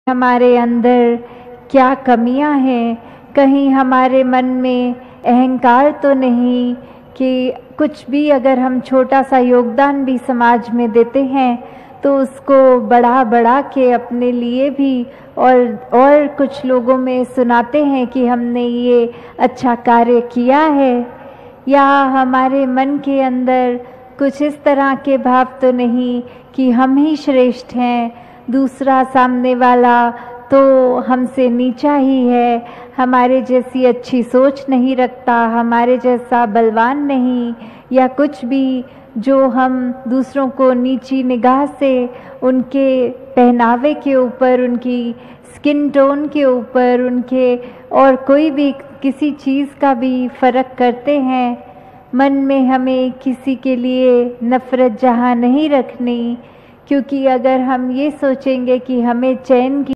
हमारे अंदर क्या कमियां हैं, कहीं हमारे मन में अहंकार तो नहीं कि कुछ भी अगर हम छोटा सा योगदान भी समाज में देते हैं तो उसको बढ़ा के अपने लिए भी और कुछ लोगों में सुनाते हैं कि हमने ये अच्छा कार्य किया है। या हमारे मन के अंदर कुछ इस तरह के भाव तो नहीं कि हम ही श्रेष्ठ हैं, दूसरा सामने वाला तो हमसे नीचा ही है, हमारे जैसी अच्छी सोच नहीं रखता, हमारे जैसा बलवान नहीं, या कुछ भी जो हम दूसरों को नीची निगाह से उनके पहनावे के ऊपर, उनकी स्किन टोन के ऊपर, उनके और कोई भी किसी चीज़ का भी फ़र्क करते हैं। मन में हमें किसी के लिए नफ़रत जहाँ नहीं रखनी, क्योंकि अगर हम ये सोचेंगे कि हमें चैन की